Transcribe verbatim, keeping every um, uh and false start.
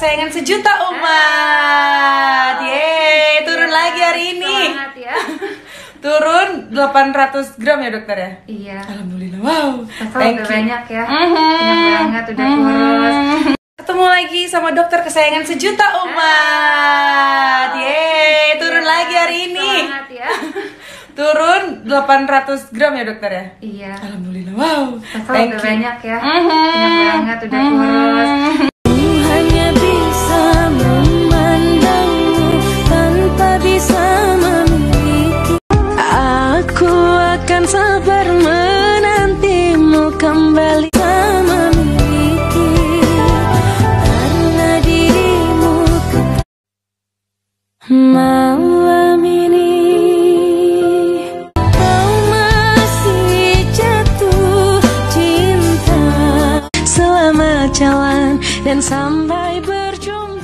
kesayangan sejuta umat. Yeay, turun lagi hari ini. Semangat ya. Turun delapan ratus gram ya dokter ya? Iya. Alhamdulillah. Wow. Thank udah banyak ya. Mm-hmm. Banyak banget udah kurus. Ketemu lagi sama dokter kesayangan sejuta umat. Yeay, turun lagi hari ini. Semangat ya. Turun delapan ratus gram ya dokter ya? Iya. Alhamdulillah. Wow. Thank udah banyak ya. Mm-hmm. Banyak banget udah kurus. Hanya bisa memandangmu tanpa bisa memiliki. Aku akan sabar menantimu kembali memiliki, karena dirimu malam ini kau masih jatuh cinta. Selamat jalan dan sampai berjumpa.